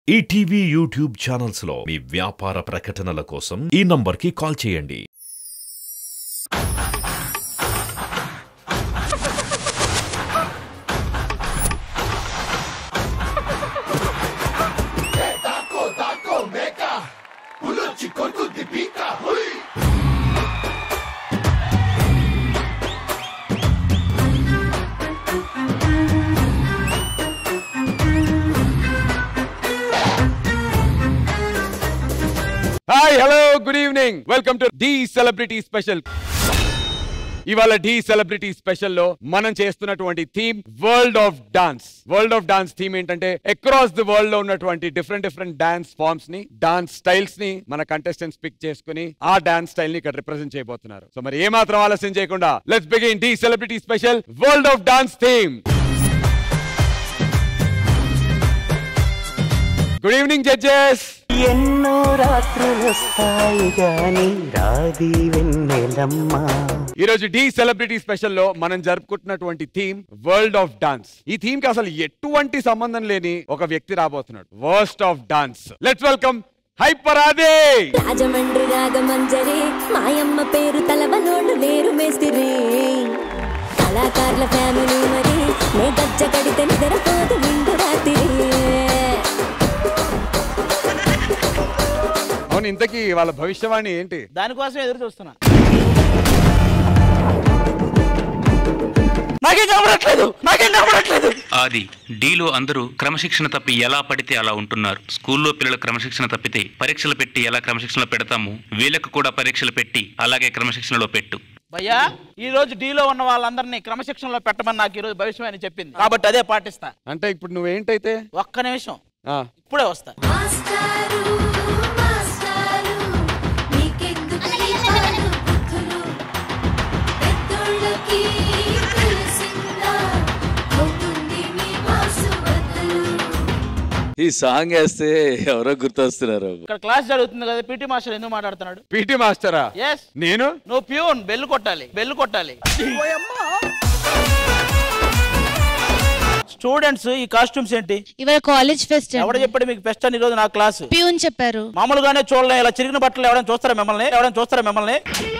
ETV YouTube channels లో మీ వ్యాపార ప్రకటనల కోసం ఈ నంబర్కి కాల్ చేయండి. Hi hello good evening welcome to the celebrity special. ఇవాళ డి సెలబ్రిటీ స్పెషల్ లో మనం చేస్తున్నటువంటి theme world of dance. World of dance theme ఏంటంటే అక్రాస్ ది వరల్డ్ లో ఉన్నటువంటి డిఫరెంట్ డాన్స్ ఫార్మ్స్ ని, డాన్స్ స్టైల్స్ ని మన కంటెస్టెంట్స్ పిక్ చేసుకుని ఆ డాన్స్ స్టైల్ ని ఇక్కడ రిప్రజెంట్ చేయబోతున్నారు. సో మరి ఏమాత్రం ఆలస్యం చేయకుండా let's begin the celebrity special world of dance theme. Good evening judges. ఎన్నో రాత్రులు వస్తాయి గాని రాది వెన్నెలమ్మ. ఈ రోజు డి సెలబ్రిటీ స్పెషల్ లో మనం జరుపుకుంటున్నటువంటి థీమ్ వరల్డ్ ఆఫ్ డాన్స్. ఈ థీమ్ కి అసలు ఎటువంటి సంబంధం లేని ఒక వ్యక్తి రాబోతున్నాడు. Worst of dance. Let's welcome hyper Aadi. Rajahmundry Ragamanjari మాయమ్మ పేరు తలవనోళ్ళు లేరు మేస్తిరి కళాకారుల ఫ్యామిలీ మరి నే గజ్జ కడితే నిద్రపోదు నిండు రాత్రి. అవును, ఇంతకీ వాళ్ళ భవిష్యవాణి ఏంటి? దానికోసం ఎదురు చూస్తున్నా. నాకేం కనబడట్లేదు. ఆది డీలో అందరూ క్రమశిక్షణ తప్పి ఎలా పడితే అలా ఉంటున్నారు. స్కూల్లో పిల్లలు క్రమశిక్షణ తప్పితే పరీక్షలు పెట్టి ఎలా క్రమశిక్షణలో పెడతాము, వీళ్ళకు కూడా పరీక్షలు పెట్టి అలాగే క్రమశిక్షణలో పెట్టు. భయ్యా, ఈ రోజు డీలో ఉన్న వాళ్ళందరినీ క్రమశిక్షణలో పెట్టమని నాకు ఈ రోజు భవిష్యవాణి చెప్పింది కాబట్టి అదే పాటిస్తా. అంటే ఇప్పుడు నువ్వేంటైతే ఒక్క నిమిషం, ఇప్పుడే వస్తా. ఈ సాంగ్ వేస్తే ఎవరో గుర్తొస్తున్నారు. ఇక్కడ క్లాస్ జరుగుతుంది కదా, పీటీ మాస్టర్ ఎందుకు మాట్లాడుతున్నాడు? పీటీ మాస్టరా? ఎస్. నేను నువ్వు ప్యూన్, బెల్లు కొట్టాలి. స్టూడెంట్స్ ఈ కాస్ట్యూమ్స్ ఏంటి? ఇవాళ కాలేజ్ ఫెస్ట్. ఎవడ చెప్పాడు మీకు ఫెస్ట్ అని? ఈ రోజు నా క్లాస్ ప్యూన్ చెప్పారు. మామూలుగానే చూడలే, ఇలా చిరిగిన బట్టలు ఎవరైనా చూస్తారా మిమ్మల్ని?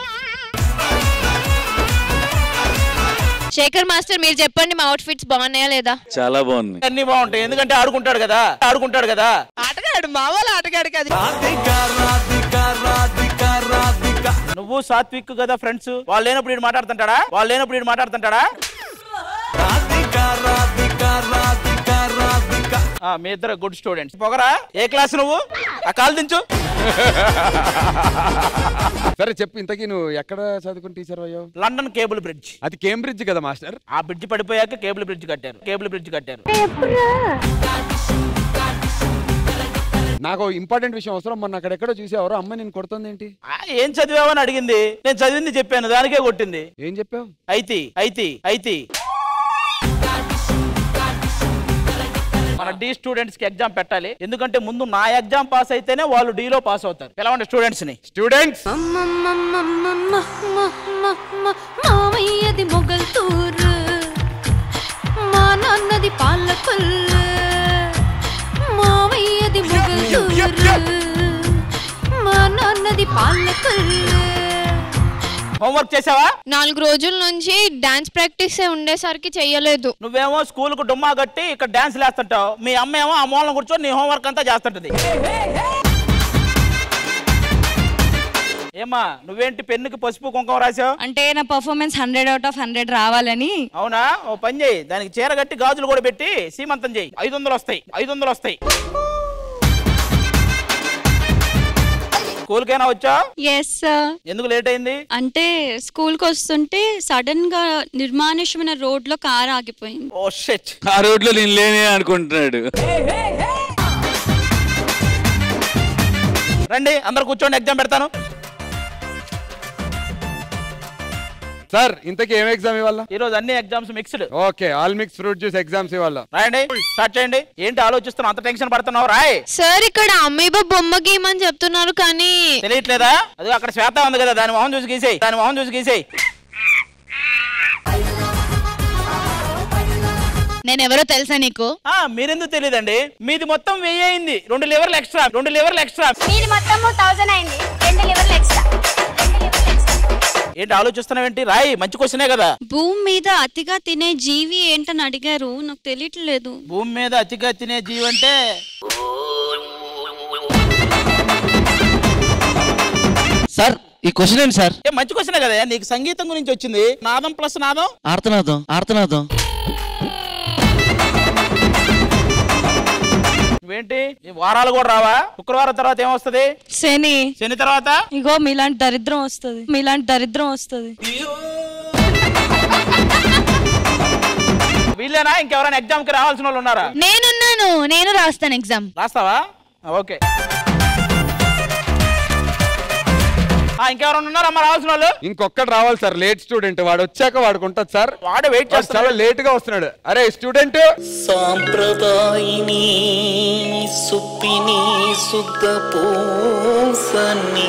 శేఖర్ మాస్టర్ మీరు చెప్పండి, మా అవుట్ ఫిట్స్ బాగున్నాయా లేదా? చాలా బాగుంది. అన్ని బాగుంటాయి, ఎందుకంటే ఆడుకుంటాడు కదా. ఆటగాడు, మా వాళ్ళు ఆటగాడు కదా. నువ్వు సాత్విక్ కదా ఫ్రెండ్స్, వాళ్ళు లేనప్పుడు వీడు మాట్లాడుతుంటాడా? మీ ఇద్దరు గుడ్ స్టూడెంట్స్. పొగరా, ఏ క్లాస్ నువ్వు? ఆ కాలు దించు. సరే చెప్పు, ఇంతకీ నువ్వు ఎక్కడ చదువుకుని టీచర్ అయ్యావు? London cable bridge. అది కేంబ్రిడ్జ్ కదా మాస్టర్. ఆ బ్రిడ్జ్ పడిపోయాక కేబుల్ బ్రిడ్జ్ కట్టారు. నాకు ఇంపార్టెంట్ విషయం అవసరం. మొన్న అక్కడెక్కడో చూసేవారు అమ్మ నేను కొడుతుంది ఏంటి? ఏం చదివావని అడిగింది, నేను చదివింది చెప్పాను, దానికే కొట్టింది. ఏం చెప్పావు? అయితే మన డి స్టూడెంట్స్ కి ఎగ్జామ్ పెట్టాలి, ఎందుకంటే ముందు నా ఎగ్జామ్ పాస్ అయితేనే వాళ్ళు డీలో పాస్ అవుతారు. పిలవండి స్టూడెంట్స్ ని. స్టూడెంట్స్, మామయ్యది మొగల్తూరు, మా నాన్నది పాలకొల్లు. మామయ్యది మొగల్తూరు, మా నాన్నది పాలకొల్లు. హోంవర్క్ చేసావా? 4 రోజుల నుంచి డాన్స్ ప్రాక్టీస్ ఉండేసరికి చెయ్యలేదు. నువ్వేమో స్కూల్ కు డుమ్మా కట్టి ఇక్కడ డాన్స్ లేస్తుంటావు, మీ అమ్మ ఏమో ఆ మూలం కూర్చొని నీ హోంవర్క్ అంతా చేస్తుంటది. ఏమా నువ్వేంటి పెన్నుకి పసుపు కుంకుమ రాసావు? అంటే నా పర్ఫార్మెన్స్ 100 out of 100 రావాలని. అవునా? ఓ పని చేయి, దానికి చీర కట్టి గాజులు కూడా పెట్టి సీమంతం చేయి. 500 వస్తాయి. స్కూల్కైనా వచ్చా? Yes sir. ఎందుకు లేట్ అయింది? అంటే స్కూల్ కి వస్తుంటే సడన్ గా నిర్మానుష్యమైన రోడ్ లో కార్ ఆగిపోయింది. Oh shit. ఆ రోడ్ లో నేను లేనే అనుకుంటున్నాడు. రండి అందరు కూర్చోండి, ఎగ్జామ్ పెడతాను. సార్ ఇంతకీ ఏం ఎగ్జామ్ ఇవ్వాలా? ఈ రోజు అన్ని exams mixed. Okay, all mix fruit juice exams ఇవ్వాలా? రాయండి, స్టార్ట్ చేయండి. ఏంటి ఆలోచిస్తున్నావు, అంత టెన్షన్ పడుతున్నావు? రాయ్. సార్ ఇక్కడ అమ్మీబా బొమ్మ గీయమని చెప్తున్నారు కానీ తెలియట్లేదా? అది అక్కడ శ్వేత ఉంది కదా, దాని మొహం చూసి గీసేయి. నేను ఎవరో తెలుసా నీకు? మీరెందుకు తెలియదండి? మీది మొత్తం 1000 అయింది, 2 లివర్లు ఎక్స్ట్రా. మీది మొత్తం 1000 అయింది, 2 లివర్లు ఎక్స్ట్రా. ఏంటి ఆలోచిస్తున్నావేంటి? రాయి, మంచి క్వశ్చనే కదా. భూమి మీద అతిగా తినే జీవి ఏంటని అడిగారు, నాకు తెలియట్లేదు. భూమి మీద అతిగా తినే జీవి అంటే సార్ ఈ క్వశ్చన్ ఏంటి సార్? మంచి క్వశ్చనే కదా. నీకు సంగీతం గురించి వచ్చింది. నాదం ప్లస్ నాదం ఆర్తనాదం. ఏంటి వారాలు కూడా రావా? శుక్రవారం తర్వాత ఏమొస్తుంది? శని తర్వాత ఇగో మీలాంటి దరిద్రం వస్తుంది. వీళ్ళేనా? ఇంకెవరైనా ఎగ్జామ్ కి రావాల్సిన వాళ్ళు ఉన్నారా? నేను రాస్తాను ఎగ్జామ్. రాస్తావా? ఓకే. ఇంకెవరైనా ఉన్నారా రావాల్సిన వాళ్ళు? ఇంకొకటి రావాలి సార్, లేట్ స్టూడెంట్. వాడు వచ్చాక వాడికి ఉంటుంది సార్. వాడు వెయిట్ చేస్తాడు, చాలా లేట్ గా వస్తున్నాడు. అరే స్టూడెంట్. సాంప్రదాయిని సుప్పిని శుద్ధ పూసని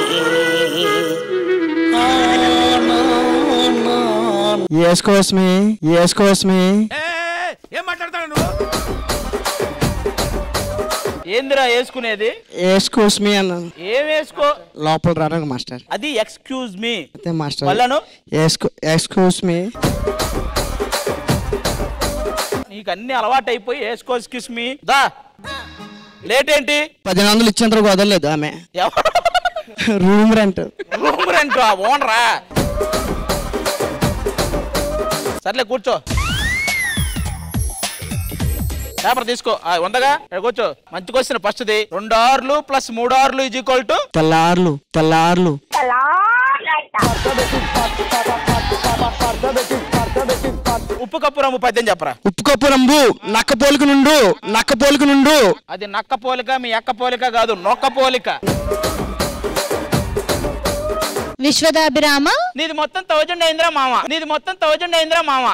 ఏం మాట్లాడతాడు నువ్వు? ఏందిరా వేసుకునేది? ఎక్స్క్యూజ్ మీ అన్నాను. ఏం వేసుకో? లోపల రాను మాస్టర్. అది ఎక్స్క్యూజ్ మీ మాస్టర్. వాళ్ళను ఎక్స్క్యూజ్ మీ. నీకు అన్ని అలవాటు అయిపోయి ఎక్స్క్యూజ్ మీ. దా లేట్ ఏంటి? 1500 ఇచ్చేంత వదలలేదు ఆమె. రూమ్ రెంట్ ఓనరా? సర్లే కూర్చో, పేపర్ తీసుకో. ఉందగా కూర్చో. మంచి క్వశ్చన్ ఫస్ట్ది. 2 ఆర్లు ప్లస్ 3 ఆర్లు ఈజ్ ఈక్వల్ టు తెల్లార్లు. ఉప్పు కప్పు రంబు పద్యం చెప్పరా. ఉప్పు కప్పు రంబు నక్క పోలిక నుండు. అది నక్క పోలిక, మీ అక్క పోలిక కాదు, నొక్క పోలిక. విశ్వదాభిరామ. నీది మొత్తం 1000 అయిందిరా మామ.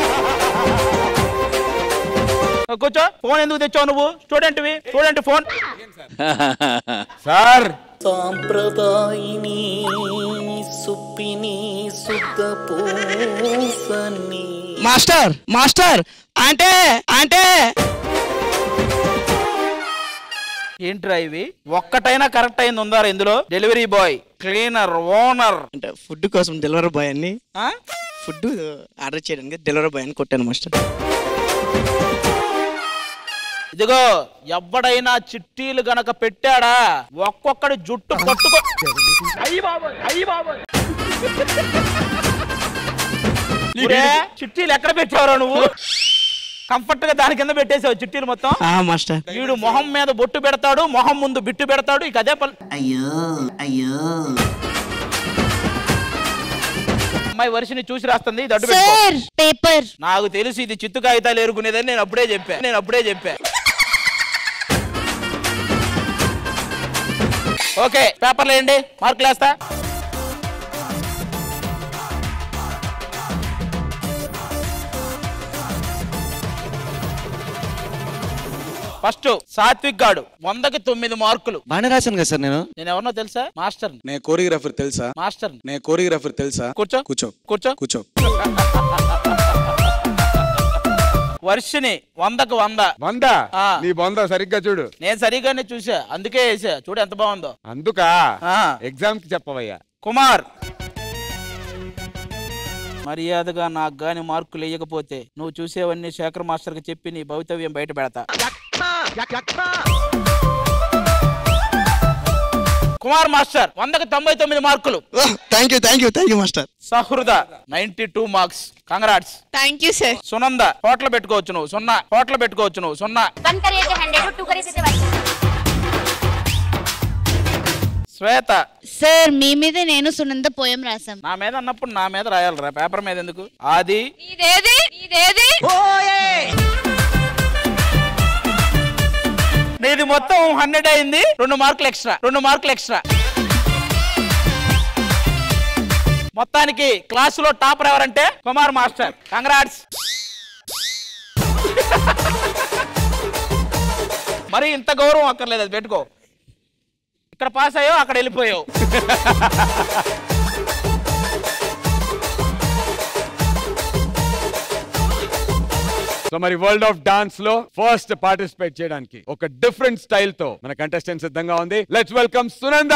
కూర్చో. ఫోన్ ఎందుకు తెచ్చావు నువ్వు? Student phone. సార్ సాంప్రదాయిని సుప్పిని శుద్ధ పూసని. మాస్టర్ అంటే ఏంట్రా ఇవి? ఒక్కటైనా కరెక్ట్ అయింది ఉందా ఇందులో? డెలివరీ బాయ్, క్లీనర్, ఓనర్ అంటే ఫుడ్ కోసం డెలివరీ బాయ్ అని. ఫుడ్ ఆర్డర్ చేయడానికి డెలివరీ బాయ్ అని కొట్టాను మాస్టర్. ఇదిగో ఎవడైనా చిట్టీలు గనక పెట్టాడా ఒక్కొక్కడి జుట్టు పట్టుకో. చిట్టీలు ఎక్కడ పెట్టావరా నువ్వు? కంఫర్ట్ గా దాని కింద పెట్టేసావు చిట్టీలు మొత్తం. మాస్టర్ వీడు మొహం మీద బొట్టు పెడతాడు, మొహం ముందు బిట్టు పెడతాడు. ఇక అదే పని. అయ్యో అమ్మాయి వర్షిని చూసి రాస్తుంది. ఇది అడ్డు పేపర్. నాకు తెలుసు ఇది చిత్తు కాగితాలు ఏరుకునేదని. నేను అప్పుడే చెప్పా. ఓకే, పేపర్లు వేయండి, మార్కులు వేస్తా. ఫస్ట్ సాత్విక్ గాడు 100కి 9 మార్కులు. బాగానే రాశాను కదా సార్. నేను ఎవరినో తెలుసా? మాస్టర్. నేను కోరియోగ్రాఫర్ తెలుసా? మాస్టర్. నేను కోరియోగ్రాఫర్ తెలుసా? కూర్చో. వర్షిని 100కి 100. నీ బొంద సరిగ్గా చూడు. నేను సరిగ్గానే చూసా, అందుకే వేసా. చూడు ఎంత బాగుందో. అందుకా ఎగ్జామ్ కి చెప్పవయ్యా. కుమార్, మర్యాదగా నాకు గాని మార్కులు వేయకపోతే నువ్వు చూసేవన్నీ శేఖర్ మాస్టర్ కి చెప్పి నీ భవితవ్యం బయట పెడతా. కుమార్ మాస్టర్ 100కి 99 మార్కులు. Thank you master. Sahruda 92 marks. Congrats. Thank you sir. Sunanda hotel పెట్టుకోవచ్చు నువ్వు 0. శ్వేత. సార్ మీ మీద నేను సునంద పోయం రాసాం. నా మీద అన్నప్పుడు నా మీద రాయాలరా, పేపర్ మీద ఎందుకు? ఆది. నీది మొత్తం 100 అయింది, 2 మార్కులు ఎక్స్ట్రా. మొత్తానికి క్లాసులో టాపర్ ఎవరంటే కుమార్ మాస్టర్. కంగ్రాట్స్. మరి ఇంత గౌరవం అక్కర్లేదు, అది పెట్టుకో. ఇక్కడ పాస్ అయ్యో, అక్కడ వెళ్ళిపోయావు. సో మరి వరల్డ్ ఆఫ్ డాన్స్ లో ఫస్ట్ పార్టిసిపేట్ చేయడానికి ఒక డిఫరెంట్ స్టైల్ తో మన కంటెస్టెంట్ సిద్ధంగా ఉంది. Let's welcome Sunanda.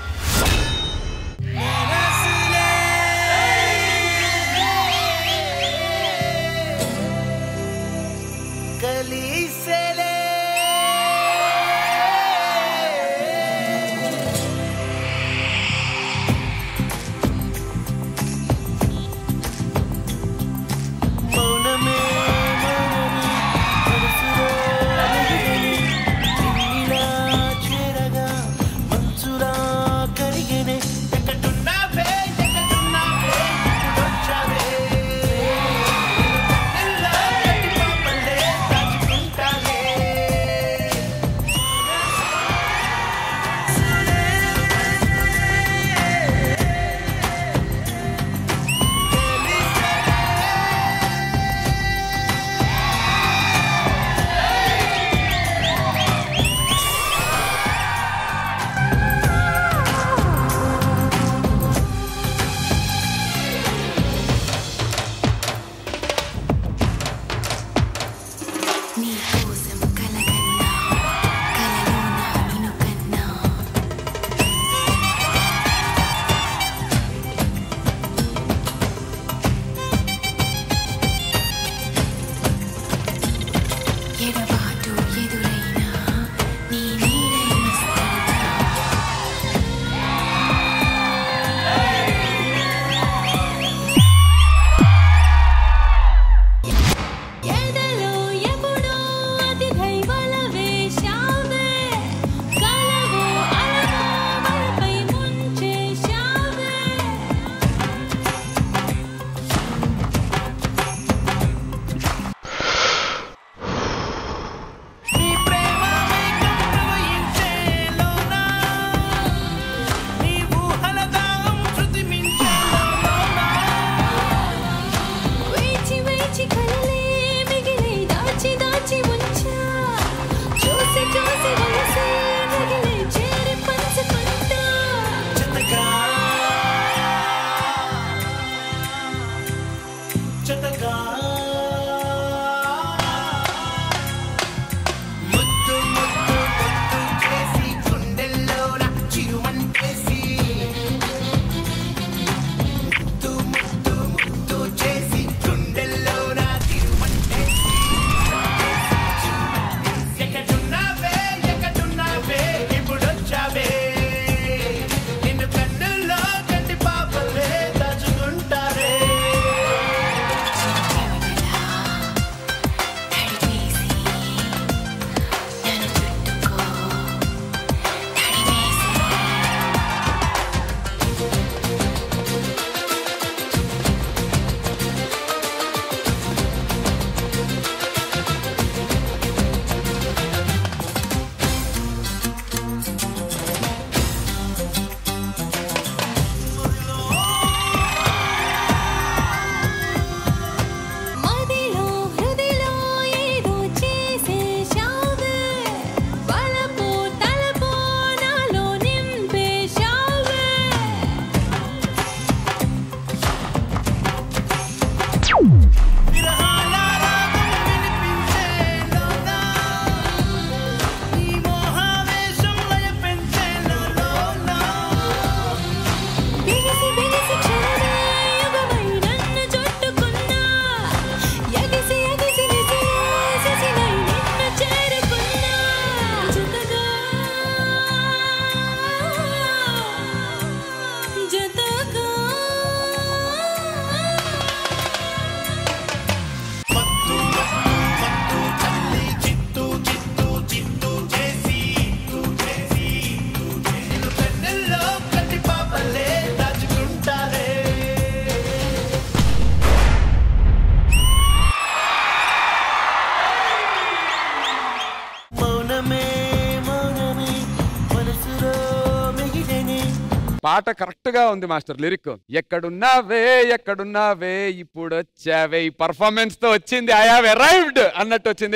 పాట కరెక్ట్ గా ఉంది మాస్టర్. లిరిక్ ఎక్కడున్నావే ఎక్కడున్నావే ఇప్పుడు వచ్చావే, ఈ పర్ఫార్మెన్స్ తో వచ్చింది ఐ హావ్ అరైవ్డ్ అన్నట్టు వచ్చింది.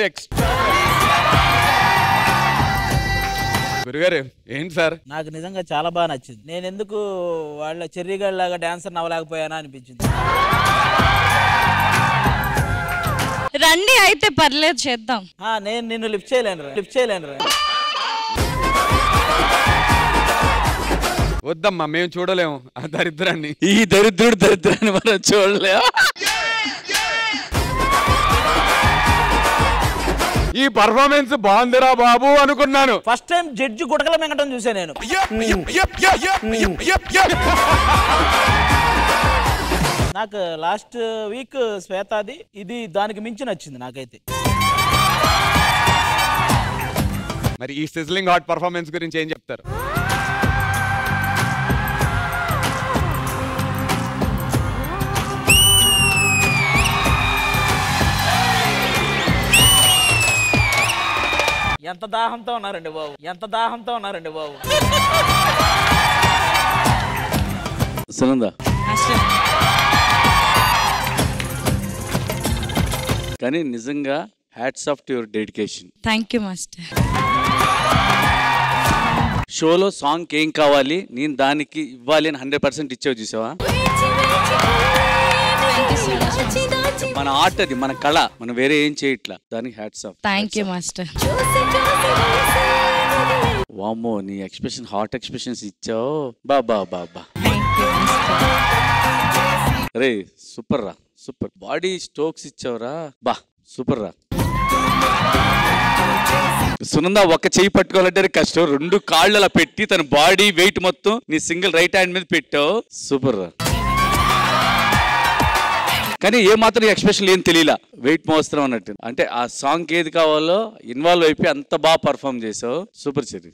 గురుగారు ఏంటి సార్? నాకు నిజంగా చాలా బాగా నచ్చింది. నేను ఎందుకు వాళ్ళ చెర్రీగాళ్ళ లాగా డాన్సర్ నవ్వలేకపోయానా అనిపించింది. రండి అయితే పర్లేదు చేద్దాం. నేను నిన్ను లిఫ్ట్ చేయలేను. వద్దమ్మా, మేము చూడలేము ఆ దరిద్రాన్ని. ఈ దరిద్రాన్ని మనం చూడలేము. ఈ పర్ఫార్మెన్స్ బాగుందిరా బాబు అనుకున్నాను. ఫస్ట్ టైం జడ్జి గుటకల మింగటం చూసా నేను. నాకు లాస్ట్ వీక్ శ్వేతాది ఇది దానికి మించి నచ్చింది నాకైతే. మరి ఈ సిజ్లింగ్ హాట్ పర్ఫార్మెన్స్ గురించి ఏం చెప్తారు? ఎంత దాహంతో ఉన్నారండి బాబు. సునంద కానీ నిజంగా hats off to your dedication. Thank you master. షోలో సాంగ్ ఏం కావాలి నేను దానికి ఇవ్వాలి అని 100% ఇచ్చావు చూసావా? మన ఆర్ట్ అది, మన కళ, మనం వేరే ఏం చేయట్లా. దానికి hats off. Thank you master. వామ్మో నీ ఎక్స్ప్రెషన్, హాట్ ఎక్స్ప్రెషన్స్ ఇచ్చావు. బాబా రే సూపర్ రా, సూపర్. బాడీ స్ట్రోక్స్ ఇచ్చావురా, బా సూపర్ రా. సునంద ఒక చెయ్యి పట్టుకోవాలంటే కష్టం, 2 కాళ్ళు అలా పెట్టి తన బాడీ వెయిట్ మొత్తం నీ సింగిల్ రైట్ హ్యాండ్ మీద పెట్టావు. సూపర్ రా. కానీ ఏ మాత్రం ఎక్స్ప్రెషన్ ఏం తెలియలా, వెయిట్ మోస్తున్నాం అన్నట్టు. అంటే ఆ సాంగ్ ఏది కావాలో ఇన్వాల్వ్ అయిపోయి అంత బాగా పర్ఫామ్ చేసావు. Super cherry.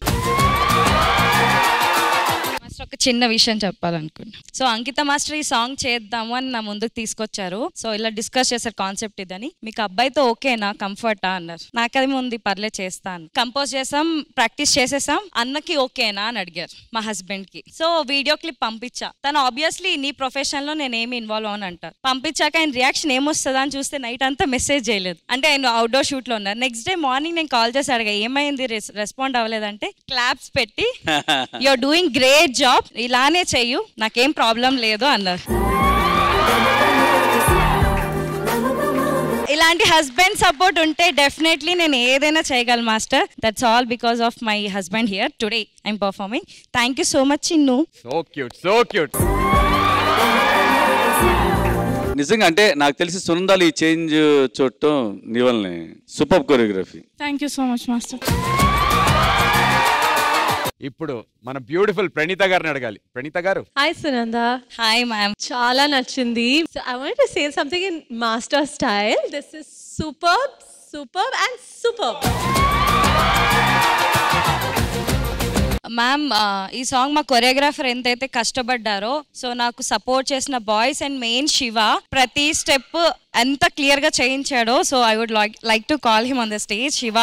మాస్టర్ ఒక చిన్న విషయం చెప్పాలనుకున్నా. సో అంకిత మాస్టర్ ఈ సాంగ్ చేద్దాము అని నా ముందుకు తీసుకొచ్చారు. సో ఇలా డిస్కస్ చేశారు కాన్సెప్ట్ ఇదని. మీకు అబ్బాయితో ఓకేనా, కంఫర్టా అన్నారు. నాకది ముందు పర్లేదు చేస్తాను. కంపోజ్ చేసాం, ప్రాక్టీస్ చేసేసాం. అన్నకి ఓకేనా అని అడిగారు మా హస్బెండ్ కి. సో వీడియో క్లిప్ పంపించా. తను ఆబ్వియస్లీ నీ ప్రొఫెషన్ లో నేను ఏమి ఇన్వాల్వ్ అవని అంటారు. పంపించాక ఆయన రియాక్షన్ ఏమొస్తుందా అని చూస్తే నైట్ అంతా మెసేజ్ చేయలేదు. అంటే ఆయన అవుట్డోర్ షూట్ లో ఉన్నారు. నెక్స్ట్ డే మార్నింగ్ నేను కాల్ చేసి అడిగా ఏమైంది రెస్పాండ్ అవ్వలేదంటే క్లాప్స్ పెట్టి యూఆర్ డూయింగ్ గ్రేట్ జాబ్, ఇలానే చెయ్యు, నాకేం ప్రాబ్లం లేదు అన్నారు. ఇలాంటి హస్బెండ్ సపోర్ట్ ఉంటే డెఫినెట్లీ నేను ఏదైనా చేయగలను master. That's all because of my husband here today I'm performing. Thank you so much Chinnu. So cute. నిజంగా అంటే నాకు తెలిసి సునందాలు ఈ చేంజ్ చూడటం నీ వల్లనే. Super choreography. Thank you so much master. ఇప్పుడు మన బ్యూటిఫుల్ ప్రణీత గారిని అడగాలి. Praneetha garu. Hi Sunanda. Hi ma'am. చాలా నచ్చింది. I want to say something in master style. This is superb and superb. Ma'am ఈ సాంగ్ మా కొరియోగ్రాఫర్ ఎంతైతే కష్టపడ్డారో, సో నాకు సపోర్ట్ చేసిన బాయ్స్ అండ్ మెయిన్ శివ ప్రతి స్టెప్ ఎంత క్లియర్ గా చేయించాడో. So I would like to call him on the stage. Shiva.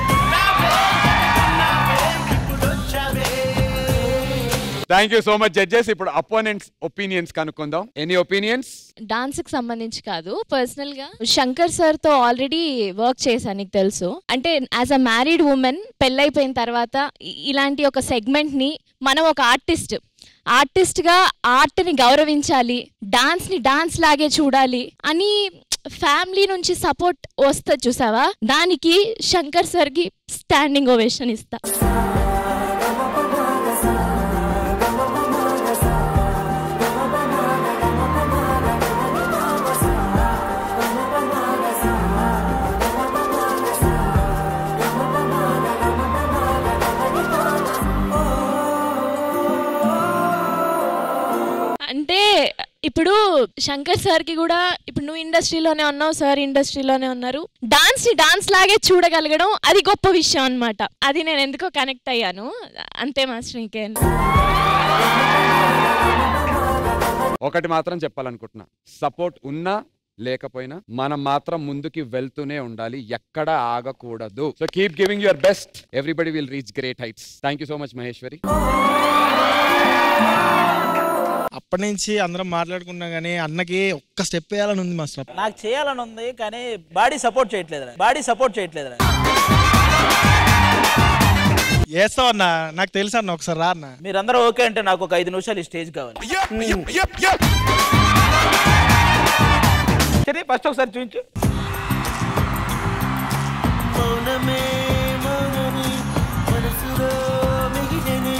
Thank you so much judges. ఇప్పుడు అపోనెంట్స్ ఒపీనియన్స్ కనుక్కుందాం. Any opinions? డాన్స్ కి సంబంధించి కాదు, పర్సనల్ గా శంకర్ సార్ తో ఆల్రెడీ వర్క్ చేశాను, నీకు తెలుసు. అంటే యాజ్ అ మ్యారీడ్ ఉమెన్ పెళ్ళైపోయిన తర్వాత ఇలాంటి ఒక సెగ్మెంట్ ని మనం ఒక ఆర్టిస్ట్ గా ఆర్ట్ ని గౌరవించాలి, డాన్స్ ని డాన్స్ లాగే చూడాలి అని ఫ్యామిలీ నుంచి సపోర్ట్ వస్తుంది చూసావా, దానికి శంకర్ సార్ కి స్టాండింగ్ ఓవేషన్ ఇస్తా. అంటే ఇప్పుడు శంకర్ సార్ కి కూడా, ఇప్పుడు నువ్వు ఇండస్ట్రీలోనే ఉన్నావు, సార్ ఇండస్ట్రీలోనే ఉన్నారు, డాన్స్ ని డాన్స్ లాగే చూడగలగడం అది గొప్ప విషయం అన్నమాట. అది నేను ఎందుకో కనెక్ట్ అయ్యాను అంతే మాస్టర్. ఇంకేం ఒకటి మాత్రం చెప్పాలనుకుంటున్నా, సపోర్ట్ ఉన్నా లేకపోయినా మనం మాత్రం ముందుకి వెళ్తూనే ఉండాలి, ఎక్కడ ఆగకూడదు. So keep giving your best, everybody will reach great heights. Thank you so much Maheshwari. అప్పటి నుంచి అందరం మాట్లాడుకున్నా గానీ అన్నకి ఒక్క స్టెప్ వేయాలని ఉంది మాస్టర్. నాకు చేయాలని ఉంది కానీ బాడీ సపోర్ట్ చేయట్లేదు. వేస్తావు అన్న, నాకు తెలుసు అన్న, ఒకసారి రా అన్న. మీరందరూ ఓకే అంటే నాకు ఒక 5 నిమిషాలు ఈ స్టేజ్ కావాలి. ఫస్ట్ ఒకసారి చూపించు. మౌనమే మౌనమే మనసులో మిగిలినే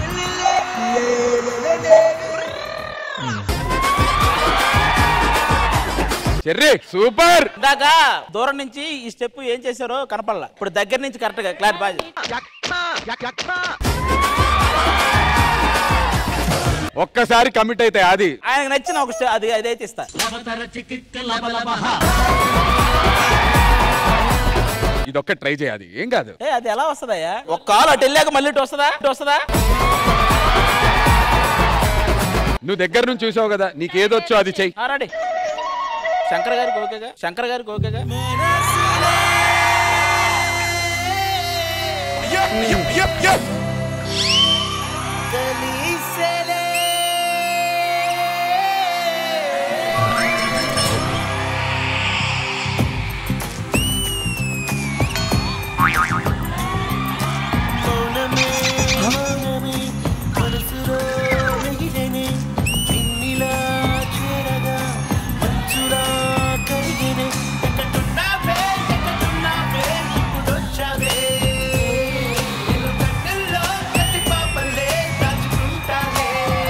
చెర్రీ సూపర్. ఇందాక దూరం నుంచి ఈ స్టెప్ ఏం చేశారో కనపడలా, ఇప్పుడు దగ్గర నుంచి కరెక్ట్ గా క్లాట్ బాగా. ఒక్కసారి కమిట్ అయితే అది ఆయనకు నచ్చిన ఒక అది అదైతే ఇస్తా. ఇదొక్క ట్రై చేయాలి, ఏం కాదు. అది ఎలా వస్తుందయ్యా? ఒక కాలు అటు వెళ్ళాక మళ్ళీ ఇటు వస్తుందా? నువ్వు దగ్గర నుంచి చూసావు కదా, నీకేదొచ్చో అది చెయ్యి. రెడీ. శంకర్ గారికి ఓకేగా? మౌనమే మౌనమే మనసులో మిగిలినే నిన్నిలా చేరగా మంచులా కరిగినే ఎక్కడున్నావే ఇప్పుడొచ్చావే నిన్ను కన్నుల్లో కట్టి పాపలే దాచుకుంటావే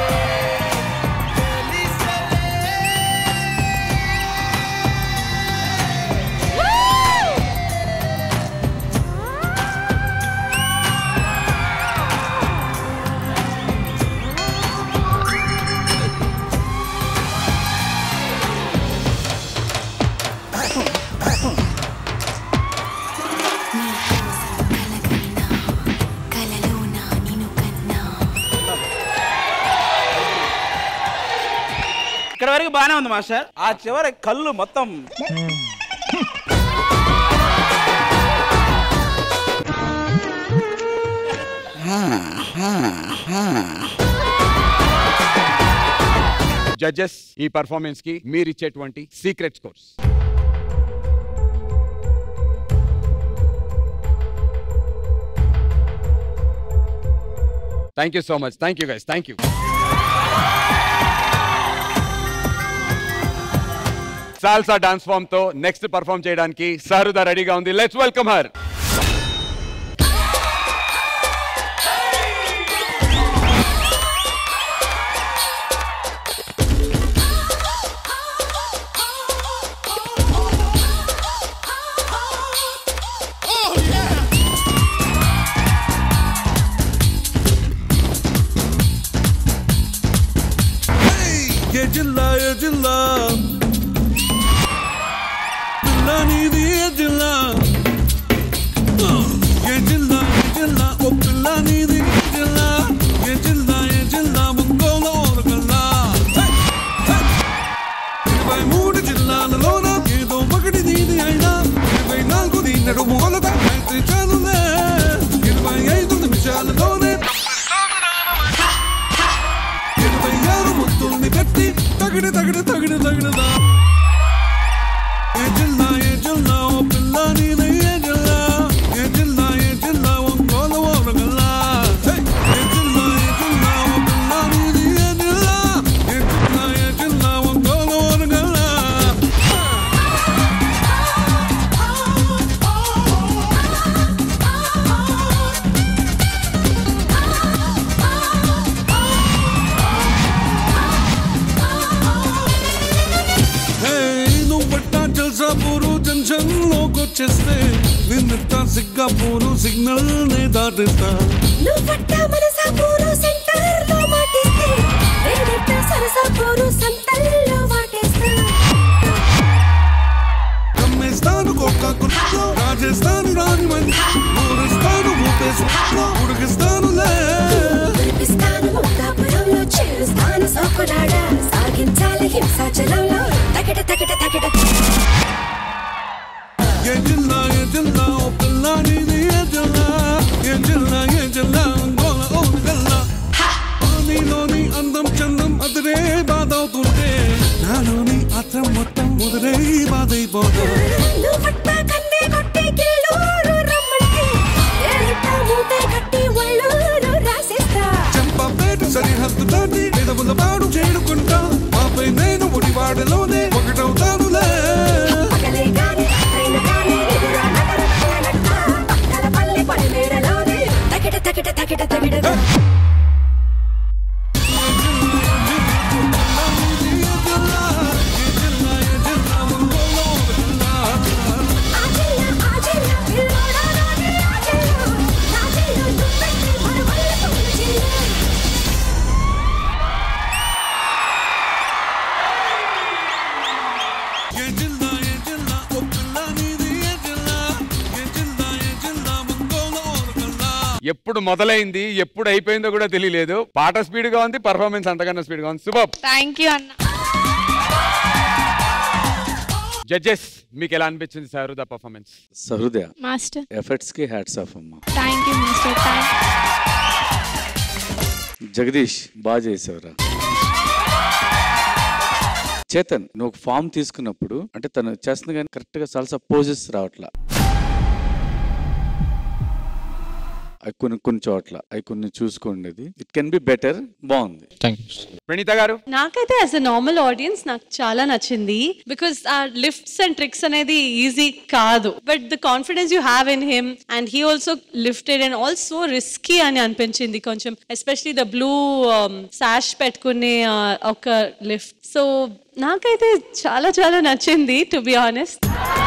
ఇక్కడ వరకు బానే ఉంది మాస్టర్. ఆ చివరి కళ్ళు మొత్తం జడ్జెస్, ఈ పర్ఫార్మెన్స్ కి మీరు ఇచ్చేటువంటి secret scores. Thank you so much. Thank you guys. Thank you. Salsa dance form తో నెక్స్ట్ పర్ఫార్మ్ చేయడానికి సహృద రెడీగా ఉంది. Let's welcome her. జిల్లా నీది జిల్లా జిల్లా ఓ పిల్ల నీది జిల్లా జిల్లా ముంగోలో కల్లా 23 జిల్లాలలోన ఏదో ఒకటి నీది అయినా 24 దీన్నడు మొగలత అయితే చాలులే 25 నిమిషాలలోనే 26 ముత్తుల్ని కట్టి తగిడదా ఏ జిల్లా ఓ పిల్ల నీది ఏ జిల్లా ఒంగోలు ఓరగల్లా ఏ జిల్లా ఓ పిల్ల నీది ఏ జిల్లా ఒంగోలు ఓరగల్లా. జల్సాపూరు జంక్షన్ లోకొచ్చేస్తే నిన్నెత్తా సిగ్గాపూరు సిగ్నల్ నే దాటిస్తా. కమ్మేస్తాను కోకాకుల్లో రాజేస్తాను రాని మంది ఊరిస్తాను ఊపేసులో ఉడికిస్తానులే సాగించాలి హింసాచలంలో ఏ జిల్లా ఓ పిల్ల నీది ఏ జిల్లా గోల ఓరగల్లా. నీలోని అందం చందం అదిరే బాధవుతుంటే నాలోని ఆత్రం మొత్తం ముదిరే బాధైపోతా. చంపపేట సరిహద్దు దాటి ఎదవుల పాడు చేరుకుంటా ఆపై నేను ఒడివాడలోనే ఒకటవుతానులే. ఎప్పుడు మొదలైంది ఎప్పుడు అయిపోయిందో కూడా తెలియలేదు. పాట స్పీడ్ గా ఉంది, పర్ఫార్మెన్స్ అంతకన్నా స్పీడ్ గా ఉంది. సూపర్. థ్యాంక్ యూ అన్న. జడ్జెస్ మీకు ఎలా అనిపించింది Sahruda performance? Sahrudaya master efforts కి హ్యాట్స్ ఆఫ్ అమ్మా. Thank you master. జగదీష్ బాగా చేసావురా. చేతన్ నువ్వు ఒక ఫామ్ తీసుకున్నప్పుడు అంటే తను చేస్తుంది కానీ కరెక్ట్ గా చాలా పోజెస్ రావట్లా. కొన్ని చోట్ల అవి కొన్ని చూసుకోండి. It can be better. బాగుంది. ప్రణీత గారు నాకైతే యాజ్ అ నార్మల్ ఆడియన్స్ నాకు చాలా నచ్చింది. బికాస్ ఆ లిఫ్ట్స్ అండ్ ట్రిక్స్ అనేది ఈజీ కాదు. But the confidence you have in him and he also lifted and also risky అని అనిపించింది కొంచెం. ఎస్పెషలీ ద బ్లూ సాష్ పెట్టుకునే ఒక లిఫ్ట్. సో నాకైతే చాలా చాలా నచ్చింది టు బి ఆనెస్ట్.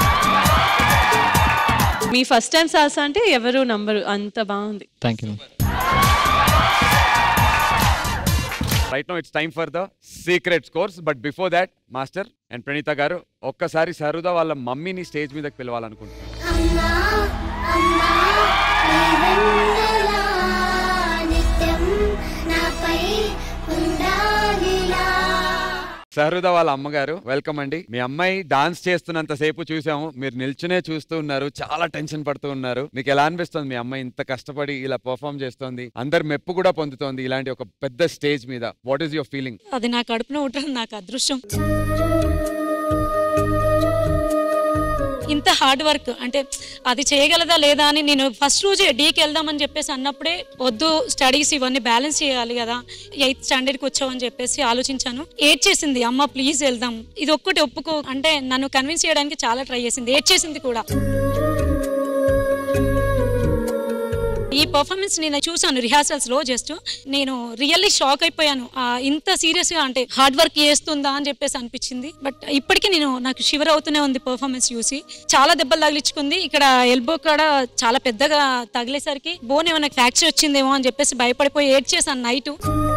మీ ఫస్ట్ టైం సాల్సా అంటే ఎవరు నంబరు అంత బాగుంది. Thank you. Right now it's time for the secret scores. But before that master and Praneetha garu ఒక్కసారి సహృద వాళ్ళ మమ్మీని స్టేజ్ మీదకి పిలవాలనుకుంటున్నాను. సహృద వాళ్ళ అమ్మగారు వెల్కమ్ అండి. మీ అమ్మాయి డాన్స్ చేస్తున్నంత సేపు చూసాము, మీరు నిల్చునే చూస్తూ ఉన్నారు, చాలా టెన్షన్ పడుతూ ఉన్నారు. మీకు ఎలా అనిపిస్తుంది మీ అమ్మాయి ఇంత కష్టపడి ఇలా పర్ఫామ్ చేస్తోంది, అందరు మెప్పు కూడా పొందుతోంది ఇలాంటి ఒక పెద్ద స్టేజ్ మీద? What is your feeling? అది నా కడుపున ఉండడం నాకు అదృష్టం. ఇంత హార్డ్ వర్క్ అంటే అది చేయగలదా లేదా అని నేను ఫస్ట్ రోజే డీకి వెళ్దామని చెప్పేసి అన్నప్పుడే వద్దు స్టడీస్ ఇవన్నీ బ్యాలెన్స్ చేయాలి కదా, 8th స్టాండర్డ్కి వచ్చావని చెప్పేసి ఆలోచించాను. ఏడ్చేసింది అమ్మ ప్లీజ్ వెళ్దాం, ఇది ఒక్కటి ఒప్పుకో అంటే నన్ను కన్విన్స్ చేయడానికి చాలా ట్రై చేసింది, ఏడ్చేసింది కూడా. ఈ పర్ఫార్మెన్స్ నేను చూసాను రిహార్సల్స్ లో. జస్ట్ నేను రియల్లీ షాక్ అయిపోయాను. ఇంత సీరియస్ గా అంటే హార్డ్ వర్క్ చేస్తుందా అని చెప్పేసి అనిపించింది. బట్ ఇప్పటికీ నాకు షివర్ అవుతూనే ఉంది పర్ఫార్మెన్స్ చూసి. చాలా దెబ్బలు తగిలించుకుంది. ఇక్కడ ఎల్బో కాడ చాలా పెద్దగా తగిలేసరికి బోన్ ఏమైనా ఫ్రాక్చర్ వచ్చిందేమో అని చెప్పేసి భయపడిపోయి ఏడ్చేసాను నైట్.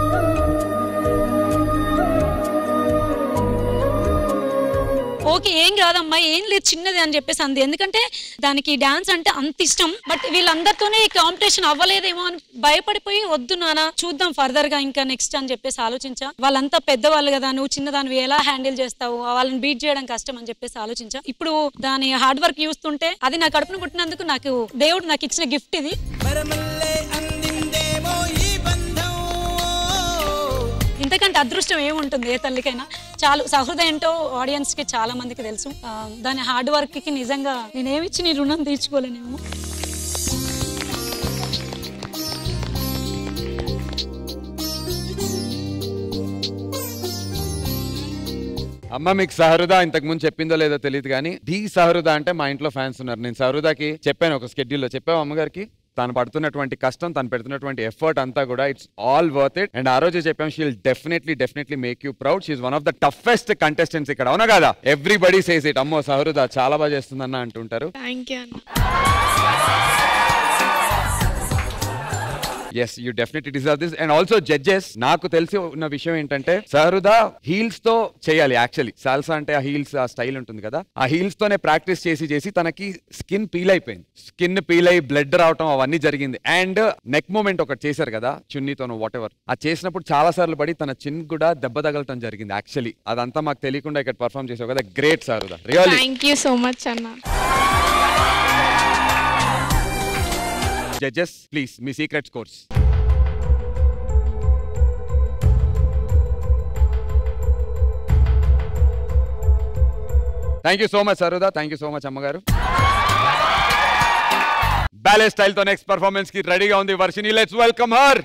ఓకే ఏం కాదమ్మా ఏం లేదు చిన్నది అని చెప్పేసి అంది. ఎందుకంటే దానికి డాన్స్ అంటే అంత ఇష్టం. బట్ వీళ్ళందరితోనే ఈ కాంపిటీషన్ అవ్వలేదేమో అని భయపడిపోయి వద్దు నాన్న చూద్దాం ఫర్దర్ గా ఇంకా నెక్స్ట్ అని చెప్పేసి ఆలోచించా. వాళ్ళంతా పెద్దవాళ్ళు కదా, నువ్వు చిన్నదాన్ని ఎలా హ్యాండిల్ చేస్తావు, వాళ్ళని బీట్ చేయడం కష్టం అని చెప్పేసి ఆలోచించా. ఇప్పుడు దాని హార్డ్ వర్క్ చూస్తుంటే అది నా కడుపును పుట్టినందుకు నాకు దేవుడు నాకు ఇచ్చిన గిఫ్ట్ ఇది. ఇంతకంటే అదృష్టం ఏముంటుంది ఏ తల్లికైనా. చాలు సహృద ఏంటో ఆడియన్స్ కి చాలా మందికి తెలుసు. దాని హార్డ్ వర్క్ కి నిజంగా నేనేమిచ్చి నీ రుణం తీర్చుకోలేనేమో. అమ్మ మీకు సహృద ఇంతకు ముందు చెప్పిందో లేదో తెలియదు కానీ డి సహృద అంటే మా ఇంట్లో ఫ్యాన్స్ ఉన్నారు. నేను సహృదకి చెప్పాను ఒక స్కెడ్యూల్లో, చెప్పావు అమ్మగారికి తను పడుతున్నటువంటి కష్టం, తను పెడుతున్నటువంటి ఎఫర్ట్ అంతా కూడా it's all worth it. And ఆ రోజు చెప్పాం she will definitely make you proud. She is one of the toughest contestants ఇక్కడ, అవునా కదా? Everybody says it. అమ్మో సహృద చాలా బాగా చేస్తుందన్న అంటుంటారు. Yes, you definitely deserve this. And also judges, నాకు తెలిసి ఉన్న విషయం ఏంటంటే సహృద హీల్స్ తో చేయాలి. యాక్చువల్లీ సాల్సా అంటే ఆ హీల్స్ ఆ స్టైల్ ఉంటుంది కదా, ఆ హీల్స్ తోనే ప్రాక్టీస్ చేసి తనకి స్కిన్ పీల్ అయిపోయింది. స్కిన్ పీల్ అయి బ్లడ్ రావటం అవన్నీ జరిగింది. అండ్ నెక్ మూమెంట్ ఒకటి చేశారు కదా చున్నీతోనో వాట్ ఎవర్, అది చేసినప్పుడు చాలా సార్లు పడి తన చిన్ కూడా దెబ్బ తగలటం జరిగింది. యాక్చువల్లీ అదంతా మాకు తెలియకుండా ఇక్కడ పర్ఫామ్ చేసావు కదా, great Sahruda, really. Thank you so much అన్న. జడ్జెస్ ప్లీజ్ మీ secret scores. Thank you so much Sahruda, thank you so much అమ్మగారు. బ్యాలే స్టైల్ తో నెక్స్ట్ పర్ఫార్మెన్స్ కి రెడీగా ఉంది Varshini. Let's welcome her.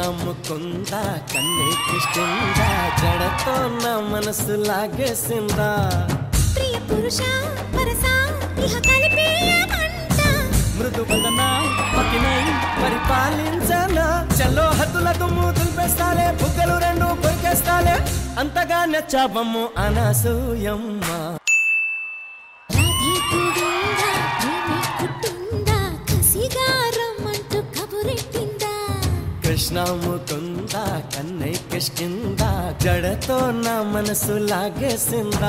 Mukunda కన్నీకిష్టింద జడతో నా మనసు లాగేసిందా ప్రియ పురుష వరస ఇహ కలిపేయమంట మృదు వదన పతినై పరిపాలించనా చలో హద్దుల దుమ్ము దులిపేస్తాలే బుగ్గలు రెండు కొరికేస్తాలే అంతగా నచ్చాబమ్ము అనసూయమ్మ రాధే గోవింద ప్రేమి కుట్టింద కసిగారమంటూ కబురెట్టిందా కృష్ణ ముకుంద కన్నీకిష్టింద జడతో నా మనసు లాగేసిందా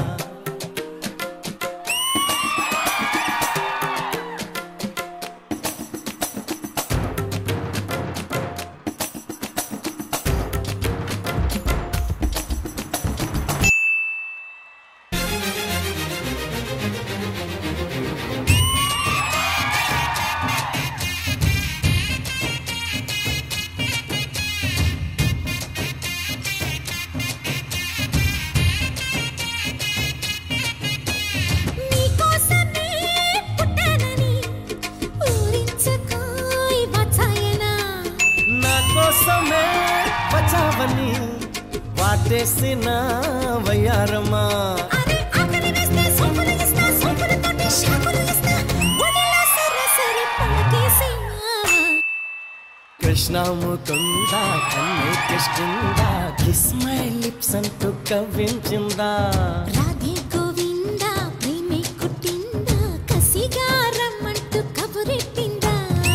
నీకోసమే పుట్టానని ఊరించుకోయ్ వచ్చాయనా నా కోసమే బచావని వాటేసిన వయ్యారమ్మా అరే ఆకలి వేస్తే సోపులు ఇస్తా సోపులతోటి షాపులు ఇస్తా వదిలా సరే సరే పలకేసేమా కృష్ణ ముకుంద కన్నీకిష్టింద కిస్ మై లిప్స్ అంటూ కవ్వించిందా రాధే గోవింద ప్రేమి కుట్టిందా కసిగారమంటూ కబురెట్టిందా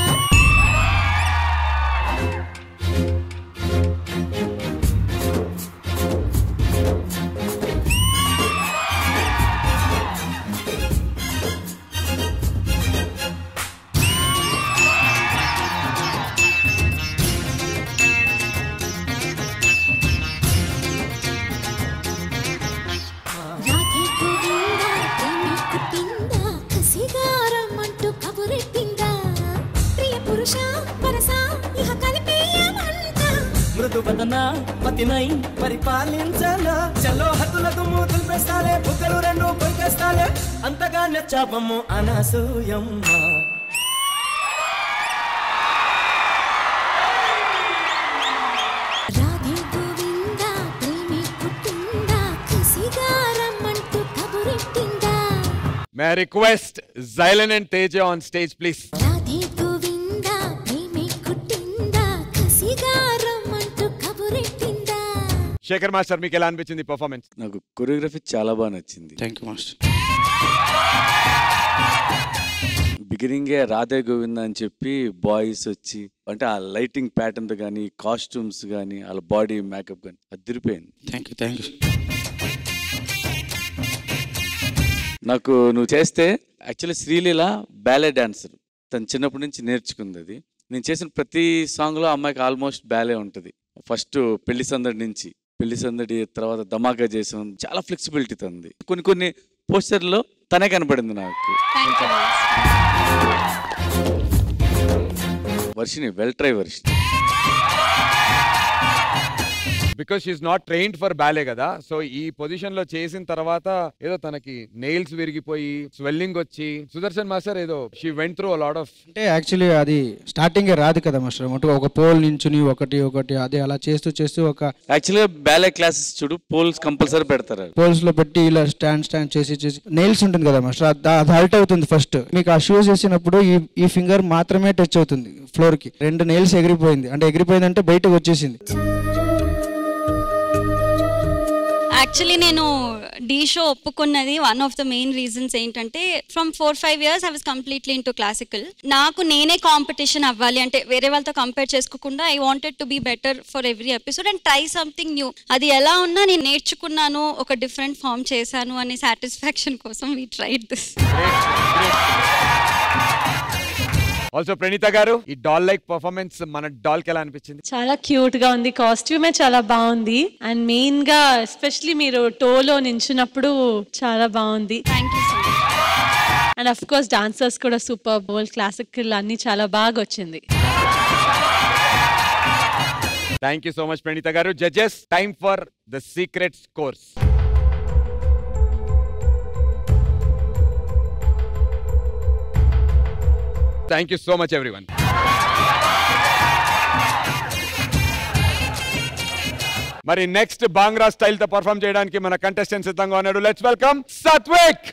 రాధే గోవింద ప్రేమి కుట్టిందా కసిగారమంటూ కబురెట్టిందా ప్రియ పురుష వరస ఇహ కలిపేయమంట మృదు వదన పతినై పరిపాలించనా చలో హద్దుల దుమ్ము దులిపేస్తాలే బుగ్గలు రెండు కొరికేస్తాలే అంతగా నచ్చాబమ్ము అనసూయమ్మ రాధే గోవింద ప్రేమి కుట్టిందా కసిగారమంటూ కబురెట్టిందా may request Jailan and Teja on stage please. Radhe Govinda ప్రేమి కుట్టిందా కసిగారమంటూ కబురెట్టిందా శేఖర్ మాస్టర్ మీకు ఎలా అనిపించింది పర్ఫార్మెన్స్? నాకు కొరియోగ్రఫీ చాలా బాగా నచ్చింది. Thank you master. బిగినింగే రాధే గోవింద అని చెప్పి బాయ్స్ వచ్చి అంటే ఆ లైటింగ్ ప్యాటర్న్ కానీ కాస్ట్యూమ్స్ కానీ వాళ్ళ బాడీ మేకప్ కానీ అదిరిపోయింది. Thank you thank you. నాకు నువ్వు చేస్తే యాక్చువల్లీ శ్రీలీల బ్యాలే డాన్సర్, తను చిన్నప్పటి నుంచి నేర్చుకుంది అది. నేను చేసిన ప్రతి సాంగ్లో అమ్మాయికి ఆల్మోస్ట్ బ్యాలే ఉంటుంది. ఫస్ట్ పెళ్లి సందడి నుంచి, పెళ్లి సందడి తర్వాత ధమాకా చేసాం, చాలా ఫ్లెక్సిబిలిటీ తంది. కొన్ని పోస్టర్లో తనే కనపడింది నాకు. Varshini well try Varshini. Because she's not trained for ballet కదా, సో ఈ పొజిషన్ లో చేసిన తర్వాత ఏదో తనకి నెయిల్స్ విరిగిపోయి స్వెల్లింగ్ వచ్చి సుదర్శన్ మాస్టర్ ఏదో she went through a lot of. అంటే యాక్చువల్లీ అది స్టార్టింగ్ రాదు కదా మాస్టర్, ఒక పోల్ నించుని ఒకటి అదే అలా చేస్తూ ఒక యాక్చువల్గా బ్యాలే క్లాసెస్ చూడు పోల్స్ కంపల్సరీ పెడతారు. పోల్స్ లో పెట్టి ఇలా స్టాండ్ చేసి నెయిల్స్ ఉంటుంది కదా మాస్టర్, అది హల్ట్ అవుతుంది ఫస్ట్. మీకు ఆ షూస్ వేసినప్పుడు ఈ ఫింగర్ మాత్రమే టచ్ అవుతుంది ఫ్లోర్ కి. 2 నెయిల్స్ ఎగిరిపోయింది, అంటే ఎగిరిపోయిందంటే బయటకు వచ్చేసింది. యాక్చువల్లీ నేను డీ షో ఒప్పుకున్నది one of the main reasons ఏంటంటే from 4-5 years I was completely into classical. నాకు నేనే కాంపిటీషన్ అవ్వాలి అంటే వేరే వాళ్ళతో కంపేర్ చేసుకోకుండా I wanted to be better for every episode and try something new. అది ఎలా ఉన్నా నేను నేర్చుకున్నాను, ఒక డిఫరెంట్ ఫామ్ చేశాను అనే సాటిస్ఫాక్షన్ కోసం we tried this. Also Praneetha garu, ఈ డాల్ లైక్ పర్ఫార్మెన్స్ మన డాల్ కి ఎలా అనిపించింది? చాలా క్యూట్ గా ఉంది, కాస్ట్యూమే చాలా బాగుంది, అండ్ మెయిన్ గా ఎస్పెషలీ మీరు టోలో నించున్నప్పుడు చాలా బాగుంది. అండ్ అఫ్ కోర్స్ డాన్సర్స్ కూడా సూపర్ బోల్, క్లాసికల్ అన్ని చాలా బాగా వచ్చింది. Thank you so much Praneetha garu. Judges, time for the secret scores. Thank you so much everyone. మరి నెక్స్ట్ బాంగ్రా స్టైల్ తో పర్ఫామ్ చేయడానికి మన కంటెస్టెంట్ సిద్ధంగా ఉన్నాడు. Let's welcome Satvik.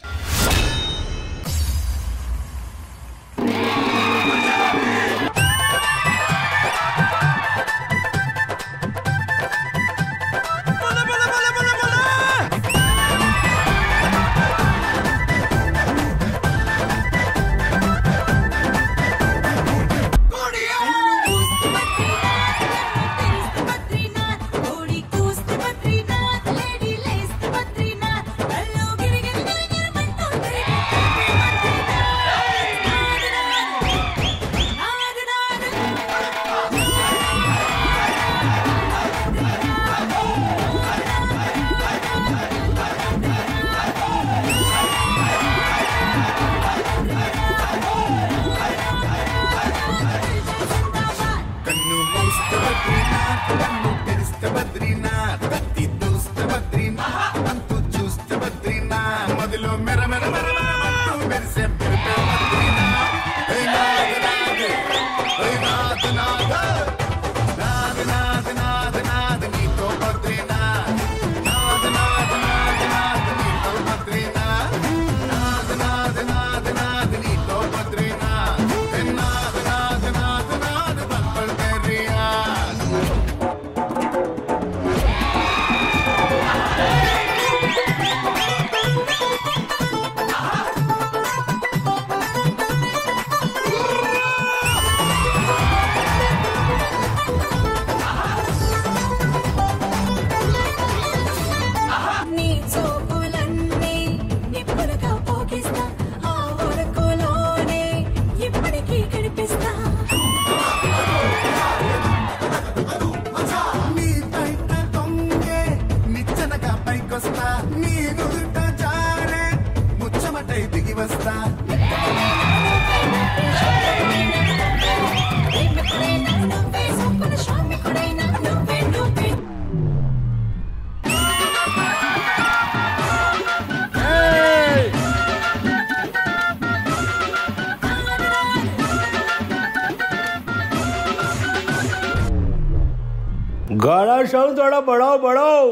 गाना साउंड थोड़ा बढ़ाओ बढ़ाओ।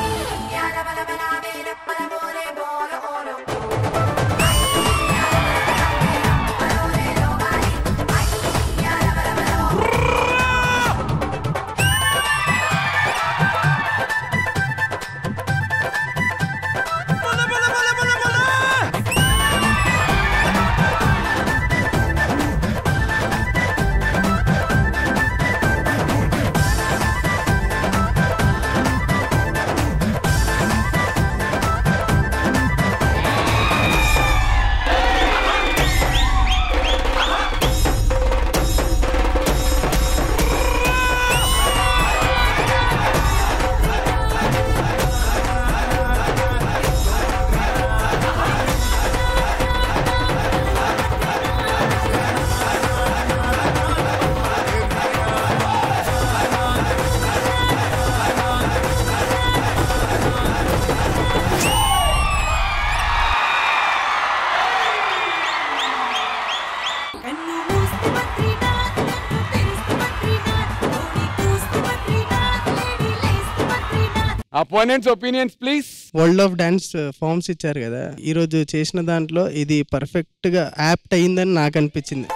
Opponents opinions please. World of dance forms ఇచ్చారు కదా, ఈ రోజు చేసిన దాంట్లో ఇది పర్ఫెక్ట్ గా యాప్ట్ అయిందని నాకు అనిపించింది.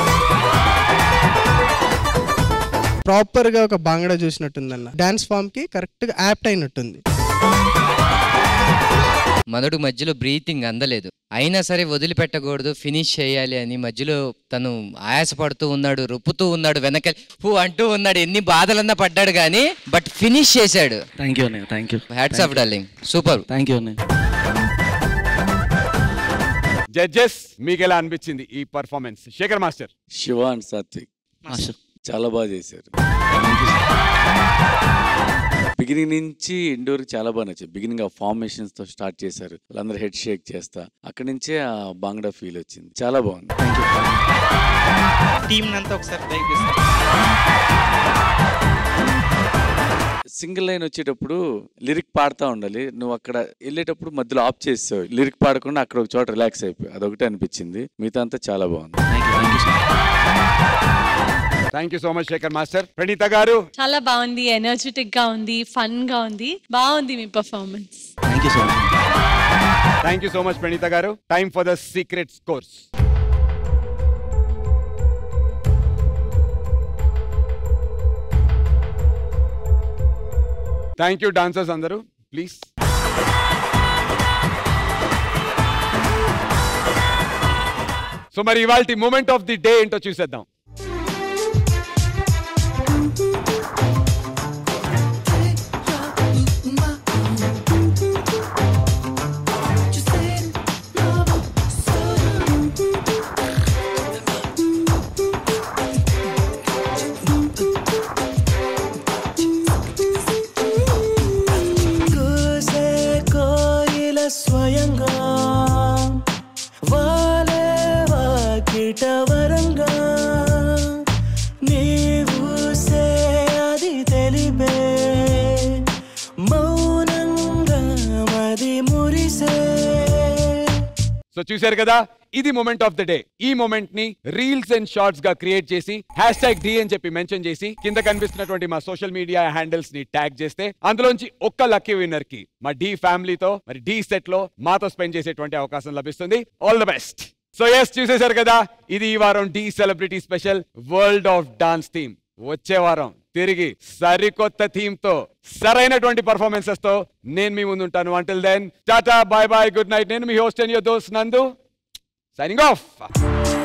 ప్రాపర్ గా ఒక బాంగడా చూసినట్టుందన్న, డాన్స్ ఫామ్ కి కరెక్ట్ గా యాప్ట్ అయినట్టుంది. మొదటి మధ్యలో బ్రీతింగ్ అందలేదు, అయినా సరే వదిలిపెట్టకూడదు, ఫినిష్ చేయాలి అని మధ్యలో తను ఆయాసపడుతూ ఉన్నాడు, రొప్పుతూ ఉన్నాడు, వెనక హూ అంటూ ఉన్నాడు, ఎన్ని బాధలన్నా పడ్డాడు కానీ బట్ ఫినిష్ చేశాడు. థ్యాంక్ యూ అన్నయ్య, thank you. Hats off darling, super. Thank you అన్నయ్య. జడ్జెస్ మీకు ఎలా అనిపించింది ఈ performance? Shekhar master. Shiva and Satvik చాలా బాగా చేశారు. బిగినింగ్ నుంచి ఇండోర్ చాలా బాగా నచ్చింది. బిగినింగ్ ఆ ఫార్మేషన్స్ తో స్టార్ట్ చేశారు, వాళ్ళందరూ హెడ్ షేక్ చేస్తా, అక్కడి నుంచే ఆ బాంగ్డా ఫీల్ వచ్చింది. చాలా బాగుంది. టీమ్ అంతా ఒకసారి సింగిల్ లైన్ వచ్చేటప్పుడు లిరిక్ పాడుతూ ఉండాలి, నువ్వు అక్కడ వెళ్ళేటప్పుడు మధ్యలో ఆఫ్ చేసావు, లిరిక్ పాడకుండా అక్కడ ఒక చోట రిలాక్స్ అయిపోయి, అదొకటి అనిపించింది. మిగతా అంతా చాలా బాగుంది. Thank you so much Shekhar master. Praneetha garu చాలా బాగుంది, ఎనర్జెటిక్ గా ఉంది, ఫన్ గా ఉంది, బాగుంది మీ performance. Thank you so much. Thank you so much Praneetha garu. Time for the secret scores. Thank you dancers అందరూ, ప్లీజ్. సో మరి ఇవాల్టి మూమెంట్ ఆఫ్ ది డే ఏంటో చూసేద్దాం. స్వయంగా వాలే వాకిట వరంగా నీవు సే అది తెలిపే మౌనంగా మది మురిసే. సో చూశారు కదా, ఇది మూమెంట్ ఆఫ్ ద డే. ఈ మూమెంట్ ని రీల్స్ అండ్ షార్ట్స్ గా క్రియేట్ చేసి #D అని చెప్పి మెన్షన్ చేసి కింద కనిపిస్తున్నటువంటి మా సోషల్ మీడియా హ్యాండిల్స్ ని ట్యాగ్ చేస్తే అందులోంచి ఒక్క లక్కీ విన్నర్ కి మా డి ఫ్యామిలీతో మరి డి సెట్ లో మాతో స్పెండ్ చేసేటువంటి అవకాశం లభిస్తుంది. All the best. So yes, చూసేశారు కదా, ఇది ఈ వారం Dhee celebrity special world of dance theme. వచ్చే వారం తిరిగి సరికొత్త థీమ్ తో సరైనటువంటి పర్ఫార్మెన్సెస్ తో నేను మీ ముందు ఉంటాను. Until then tata, bye bye, good night. నేను మీ హోస్ట్ అండ్ యువర్ దోస్త్ నందు, signing off.